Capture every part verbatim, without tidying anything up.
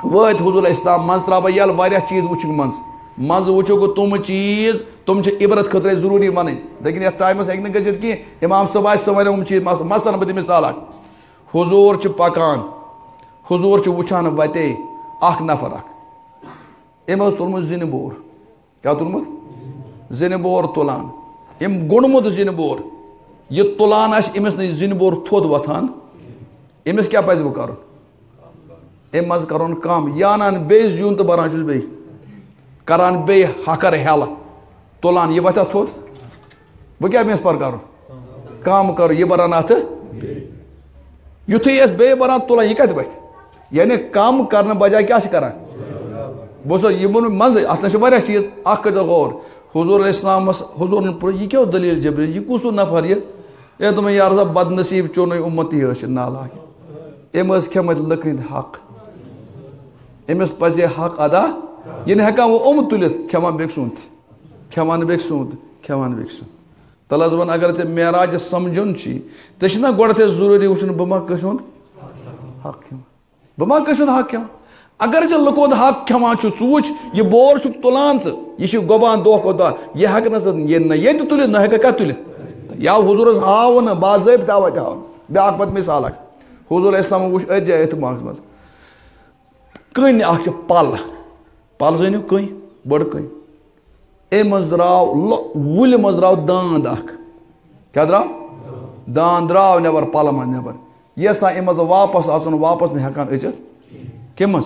وٲتۍ حضور اسلام منٛز ترٛاو بہٕ یَلہٕ واریاہ چیٖز وٕچھِکھ منٛز منٛزٕ وٕچھو گوٚو تِم چیٖز تِم چھِ عبرت خٲطرٕ ضروٗری وَنٕنۍ لیکن یَتھ ٹایمَس ہیٚکہِ نہٕ گٔژھِتھ کینٛہہ اِمام صٲب آسہِ سُہ وَنیو یِم چیٖز مثلاً بہٕ دِمہٕ مِثال اکھ حضوٗر چھِ پَکان حضوٗر چھُ وٕچھان وَتے اکھ نفر اکھ أمۍ اوس تُلمُت زِنہِ بور کیٛاہ تُلمُت زِنہِ بور تُلان أمۍ گوٚنڈمُت زِنہِ بور یہِ تُلان آسہِ أمِس نہٕ زِنہِ بور تھوٚد وۄتھان أمِس کیٛاہ پَزِ وۄنۍ کَرُن أمۍ منٛز کَرُن کَم یہِ اَنان بیٚیہِ زیُن تہٕ بَران چھُس بیٚیہِ کَران بیٚیہِ ہَکر ہٮ۪لہٕ تُلان یہِ وۄتھیٛا تھوٚد وۄنۍ کیٛاہ أمِس پَتہٕ کَرُن کَم کَرُن یہِ بَران اَتھٕ یُتھُے أسۍ بیٚیہِ بَران تُلان یہِ کَتہِ وۄتھِ یعنی کَم کَرنہٕ بجاے کیٛاہ چھِ کَران بہٕ اوسُس یہِ ووٚن منٛزٕ اَتھ منٛز چھِ واریاہ چیٖز اَکھ کٔرۍزیو غور حضوٗر علیہ السلامَس حضوٗرن پوٚر یہِ کیٛاہ دٔلیٖل جبریٖل یہِ کُس ہیوٗ نفر یہِ اے دوٚپُن یا رسول بد نصیٖب چونُے اُمتی ٲسۍ چھِ نالاک أمۍ ٲسۍ کھٮ۪مٕتۍ لٔکرِ ہٕنٛدۍ حق أمِس پَزِ ہے حق ادا یہِ نہٕ ہٮ۪کان وۄنۍ یِم تُلِتھ کھٮ۪وان بیٚکہِ سُنٛد کھٮ۪وان بیٚکہِ سُنٛد کھٮ۪وان بیٚکہِ سُنٛد تَلہٕ حظ وَن اگر ژےٚ معراج سَمجھُن چھُے ژےٚ چھُنا گۄڈٕنٮ۪تھٕے ضروٗری وٕچھُن بہٕ ما کٲنٛسہِ ہُنٛد حق کھٮ۪وان بہٕ ما کٲنٛسہِ ہُنٛد حق کھٮ۪وان اگر ژےٚ لُکو ہُنٛد حق کھٮ۪وان چھُ ژٕ وٕچھ یہِ بور چھُکھ تُلان ژٕ یہِ چھُ گۄبان دۄہ کھۄتہٕ دۄہ یہِ ہٮ۪کہٕ نہٕ ژٕ یہِ نہ ییٚتہِ تُلِتھ نہ ہٮ۪ککھ کَتھ تُلِتھ یا حضوٗرَس ہاوُ نہٕ باضٲبطہٕ آوَے ہاوُن بیٛاکھ پَتہٕ مِثال اکھ حضوٗر اِسلامَن وٕچھ أتھۍ جایہِ أتھۍ باغَس منٛز کٔنۍ اکھ چھِ پَل پَل زٲنِو کٔنۍ بٔڑ کٔنۍ اَمہِ منٛز درٛاو وُلہِ منٛز درٛاو داند اکھ کیٛاہ درٛاو داند درٛاو نٮ۪بر پَلہٕ منٛز نٮ۪بر یہِ یَژھان اَمہِ منٛز واپَس اَژُن واپَس نہٕ ہٮ۪کان أژِتھ کَمہِ منٛز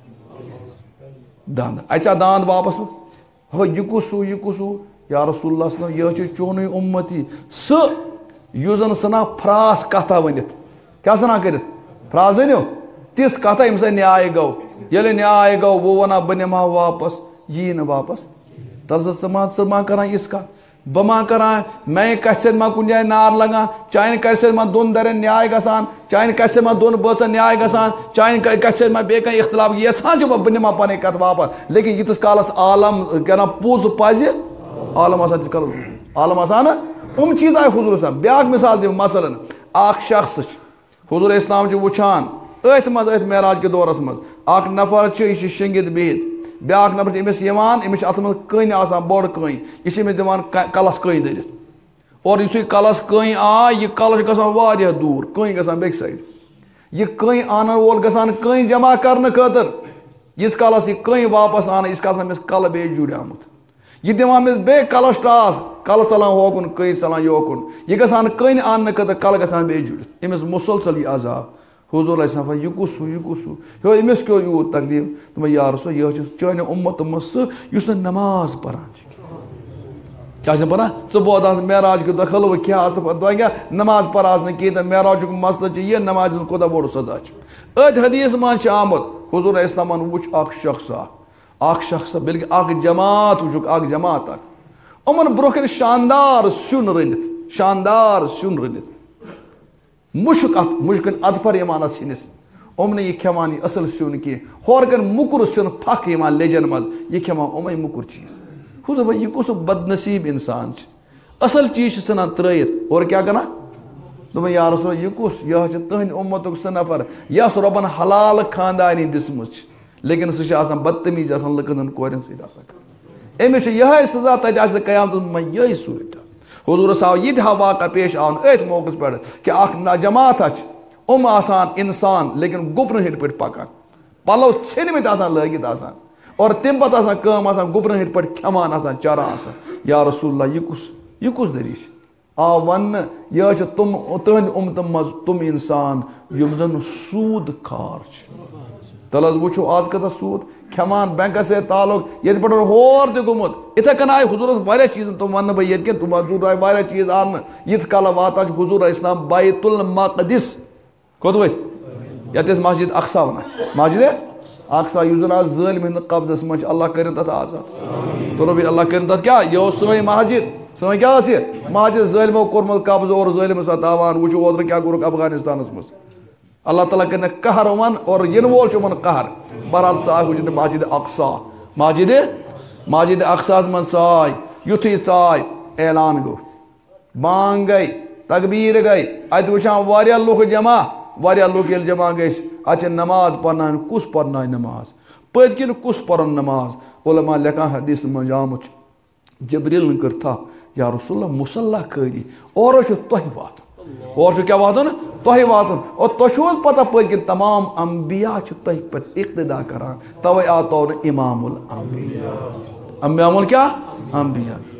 داندٕ اَژیٛا داند واپَس ہو یہِ کُس ہیوٗ یہِ کُس ہیوٗ یا رسول اللہ صلی یہِ حظ چھُ چونُے اُمتی سُہ یُس زَن ژھٕنان فراس کَتھا ؤنِتھ کیٛاہ ژھٕنان کٔرِتھ فراس زٲنِو تِژھ کَتھا ییٚمہِ سۭتۍ نیاے گوٚو ییٚلہِ نیاے گوٚو بہٕ وَنہٕ ہا بہٕ نِمہٕ ہا واپَس یی نہٕ واپَس تَلہٕ سا ژٕ ما ژٕ ما کَران یِژھ کَتھ بہٕ ما کَران میٛانہِ کَتھِ سۭتۍ ما کُنہِ جایہِ نار لگان چانہِ کَتھِ سۭتۍ ما دۄن دَرٮ۪ن نیاے گژھان چانہِ کَتھِ سۭتۍ ما دۄن بٲژَن نیاے گژھان چانہِ کَتھِ سۭتۍ ما بیٚیہِ کانٛہہ اِختِلاف یَژھان چھِ بہٕ نِمہٕ ہا پَنٕنۍ کَتھ واپَس لیکِن ییٖتِس کالَس عالم کیٛاہ وَنان پوٚز پَزِ عالم آسان تِژھ کالَس عالم آسان نہ یِم چیٖز آے حضوٗر اسلام بیٛاکھ مِثال دِمہٕ مثلاً اکھ شخص چھُ حضوٗر اسلام چھُ وٕچھان أتھۍ منٛز أتھۍ معراج کہِ دورَس منٛز اکھ نفر چھُ یہِ چھُ شٔنگِتھ بِہِتھ بیٛاکھ نفر چھِ أمِس یِوان أمِس چھِ اَتھ منٛز کٔنۍ آسان بٔڑ کٔنۍ یہِ چھِ أمِس دِوان کَلَس کٔنۍ دٔرِتھ اور یِتھُے کَلَس کٔنۍ آے یہِ کَلہٕ چھُ گژھان واریاہ دوٗر کٔنۍ گژھان بیٚکہِ سایڈٕ یہِ کٔنۍ اَنَن وول گژھان کٔنۍ جمع کَرنہٕ خٲطرٕ ییٖتِس کالَس یہِ کٔنۍ واپَس اَنان ییٖتِس کالَس أمِس کَلہٕ بیٚیہِ جُڑیومُت یہِ دِوان أمِس بیٚیہِ کَلَس ٹاس کَلہٕ ژَلان ہوکُن کٔنۍ ژَلان یوکُن یہِ گژھان کٔنۍ اَننہٕ خٲطرٕ کَلہٕ گژھان بیٚیہِ جُڑِتھ أمِس مُسلسل یہِ عذاب حضوٗر علیہ السلام یہِ کُس ہیوٗ یہِ کُس ہیوٗ ہیو أمِس کیٛاہ یوٗت تکلیٖف دوٚپمَے یا رسول یہِ حظ چھُ چانہِ اُمتہٕ منٛز سُہ یُس نہٕ نٮ۪ماز پَران چھُ کیٛاہ چھِ پَران ژٕ بوزان معراج کہِ دۄہ خلوٕ کھٮ۪ہ آسہٕ پَتہٕ دۄہ کیٛاہ نٮ۪ماز پَرہاس نہٕ کِہیٖنۍ تہٕ معراجُک مسلہٕ چھُ یہِ نٮ۪مازِ ہُنٛد کوٗتاہ بوٚڑ سزا چھُ أتھۍ حدیٖث منٛز چھُ آمُت حضوٗر علیہ السلامَن وٕچھ اکھ شخص اکھ اکھ شخص بلکہِ اکھ جماعت وٕچھُکھ اکھ جماعت اکھ یِمن برونٛہہ کَنہِ شاندار سیُن رٔنِتھ شاندار سیُن رٔنِتھ مُشُک اَتھ مُشکِن اَدفر یِوان اَتھ سِنِس یِم نہٕ یہِ کھٮ۪وان یہِ اَصٕل سیُن کینٛہہ ہورٕ کَن موٚکُر سیُن پھکھ یِوان لیجَن منٛز یہِ کھٮ۪وان یِمَے موٚکُر چیٖز حضوٗر وۄنۍ یہِ کُس بد نصیٖب اِنسان چھُ اَصٕل چیٖز چھِ ژھٕنان ترٛٲیِتھ اورٕ کیٛاہ کَران دوٚپُن یا رسول یہِ کُس یہِ حظ چھِ تُہٕنٛدِ اُمتُک سُہ نفر یۄس رۄبَن حلال خاندانی دِژمٕژ چھِ لیکِن سُہ چھِ آسان بدتمیٖز آسان لُکَن ہٕنٛدٮ۪ن کورٮ۪ن سۭتۍ آسان أمِس چھِ یِہوٚے سزا تَتہِ آسہِ قیامتَس منٛز یِہوٚے صوٗرت حضوٗرَس آو یہِ تہِ ہا واقعہ پیش آوُن أتھۍ موقعَس پٮ۪ٹھ کہِ اکھ جماعتھا چھِ یِم آسان اِنسان لیکِن گُپنہٕ ہِنٛدۍ پٲٹھۍ پَکان پَلو ژھیٚنمٕتۍ آسان لٲگِتھ آسان اور تَمہِ پَتہٕ آسان کٲم آسان گُپنہٕ ہِنٛدۍ پٲٹھۍ کھٮ۪وان آسان چران آسان یا رسول اللہ یہِ کُس یہِ کُس دٔلیٖل چھِ آو وَننہٕ یہِ حظ چھِ تِم تُہٕنٛدِ اُمتہٕ منٛز تِم اِنسان یِم زَن سوٗد خار چھِ تَلہٕ حظ وٕچھو آز کۭژاہ سوٗد کھٮ۪وان بٮ۪نٛکَس سۭتۍ تعلُق ییٚتہِ پٮ۪ٹھ ہور تہِ گوٚمُت یِتھَے کٔنۍ آیہِ حضوٗرَس واریاہ چیٖزَن تِم وَنہٕ بہٕ ییٚتہِ کٮ۪ن تِم حضوٗر آیہِ واریاہ چیٖز اَننہٕ یِتھ کالہٕ واتان چھُ حضوٗر علیہ السلام بیت المقدس کوٚت ؤتھۍ یَتھ أسۍ مسجد اقصا وَنان مسجد اقصا یُس زَن آز ظٲلِم ہِنٛدِ قبضَس منٛز چھِ اللہ کٔرِنۍ تَتھ آزاد تُلو بیٚیہِ اللہ کٔرِنۍ تَتھ کیٛاہ یہِ اوس سٲنۍ مسجد سٲنۍ کیٛاہ ٲس یہِ مسجد ظٲلمو کوٚرمُت قبضہٕ اور ظٲلِم سَتاوان وٕچھو اوترٕ کیٛاہ کوٚرُکھ افغانِستانَس منٛز اللہ تعالیٰ کٔرِنکھ قہر یِمَن اور یِنہٕ وول چھُ یِمَن قہر بہرحال ژٕ آکھ وٕچھِتھ مسجد اقصا مسجد مسجد اقصاہَس منٛز ژاے یُتھُے ژاے اعلان گوٚو بانٛگ گٔے تقبیٖر گٔے اَتہِ وٕچھان واریاہ لُکھ جمع واریاہ لوگ ییٚلہِ جمع گٔژھۍ اَتہِ چھِ نماز پرناوٕنۍ کُس پرناوِ نماز پٔتۍ کِنۍ کُس پرن نماز علما لیکھان حدیث منٛز آمُت چھُ جبریٖلن کٔر تھپھ یا رسول اللہ مُصلیٰ خٲری اورٕ چھُ تۄہہِ واتُن اور چھُ کیٛاہ واتُن تۄہہِ واتُن اور تۄہہِ چھُو حظ پتہ پٔتۍ کِنۍ تمام انبیا چھِ تۄہہِ پٮ۪ٹھ اقتدا کران تَوَے آو تو نہٕ اِمام الانبیا امام کیٛاہ انبیا